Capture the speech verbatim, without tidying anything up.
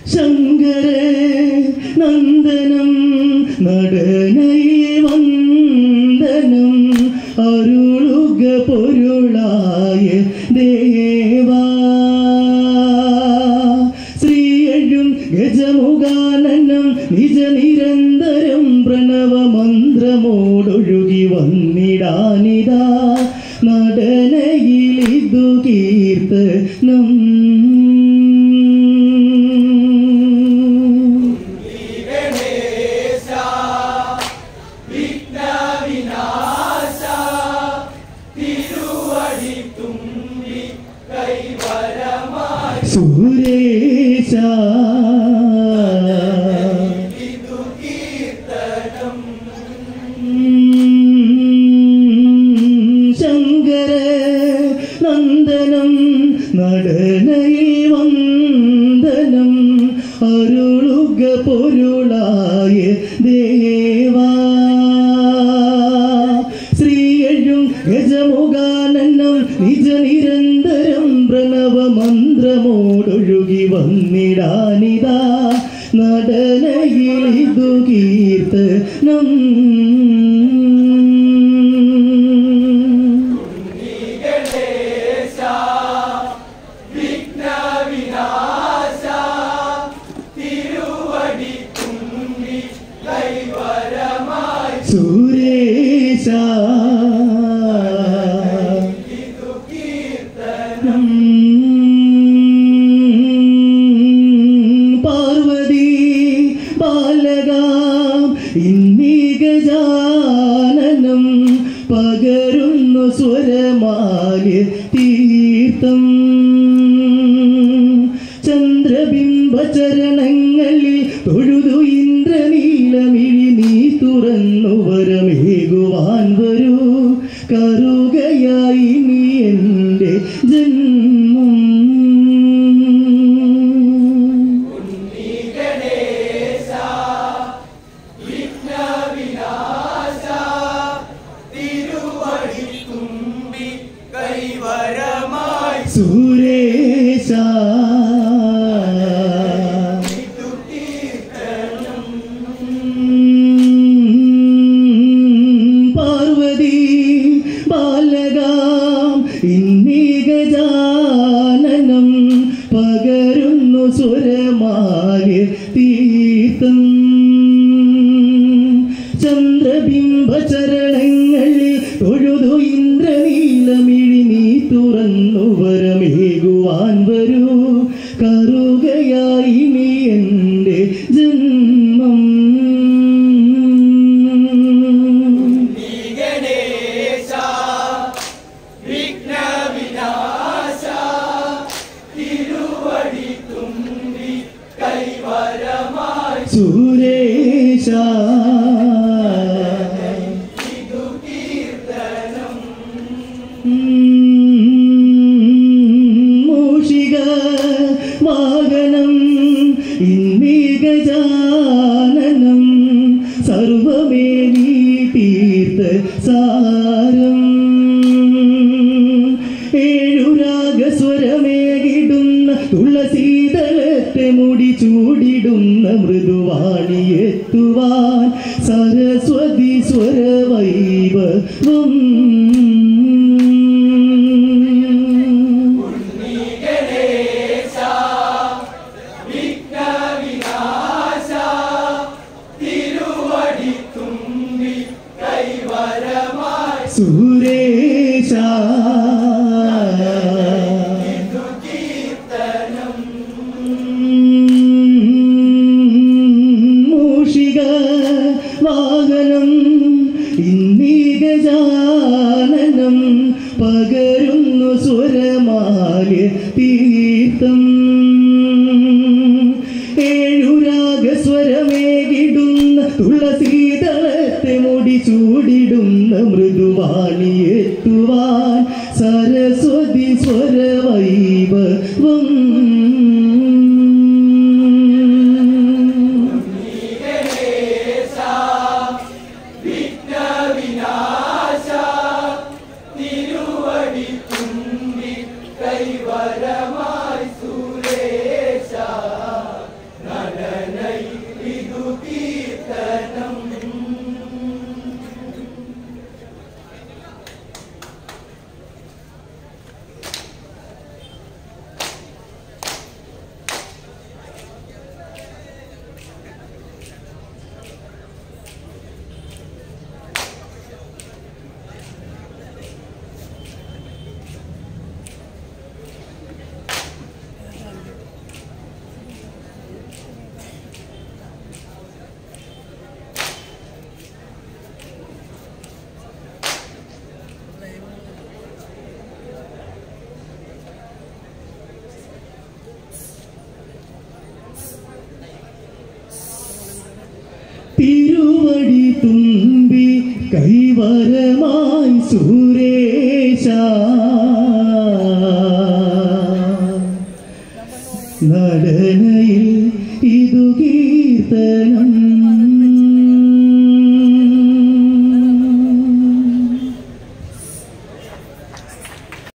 ശങ്കര നന്ദനം നടനൈ വന്ദനം അരുളുക പൊരുളായ ദേവാ ശ്രീയഴും ഗജമുഖാനനം നിജ നിരന്തരം പ്രണവമന്ത്രമോടൊഴുകി വന്നിടാനിതാ നടനയിലിതു കീർത്തനം സുരേശ ശങ്കര നന്ദനം നടനൈ വന്ദനം അരുളുക പൊരുളായ ദേവാ ശ്രീയഴും ഗജമുഖാനനം നിജ നിരന്തരം പ്രണവമന്ത്രമോടൊഴുകി വന്നിടാനിതാ നടനയിലിതു കീർത്തനം സുരേശ പാർവതി ബാലക ഇന്നിഗജാനനം പകരുന്നു സ്വരമാല്യ തീർത്ഥം ചന്ദ്രബിംബചരണങ്ങളിൽ തൊഴുതു ഇന്ദ്രനീലമിഴി നീ തുറന്നു വരമേകുവാൻ വരൂ കറുകയായി നീ എൻ്റെ ജന്മം സുരേശ പാർവതി ബാലക ഇന്നിഗജാനനം പകരുന്നു സ്വരമാല്യ തീർത്ഥം ചന്ദ്രബിംബചരണങ്ങളിൽ തൊഴുതു ഇന്ദ്രനീലമിഴി നീ തുറന്നു വരമേകുവാൻ വരൂ കറുകയായി നീ എൻ്റെ ജന്മം സുരേശ മൂഷിക വാഹനം ഇന്നിഗജാനനം സർവമേ നീ തീർത്ഥ സാരം ഏഴുരാഗസ്വരമേകിടുന്ന തുളസീതലത്തെ മുടി ചൂടിടുന്ന മൃദുവാണിയെത്തുവാൻ സരസ്വതി സ്വരവൈഭവം സുരേശ മൂഷിക വാഹനം ഇന്നിഗജാനനം പകരുന്നു സ്വരമാല്യ തീർത്ഥം ഏഴുരാഗസ്വരമേകിടുന്ന തുളസീതളത്തെ മുടി ചൂടിടുന്ന മൃദുവാണിയെത്തുവാൻ സരസ്വതി സ്വരവൈഭവം കൈവരമായി സുരേശ നടനയിൽ ഇതു കീർത്തനം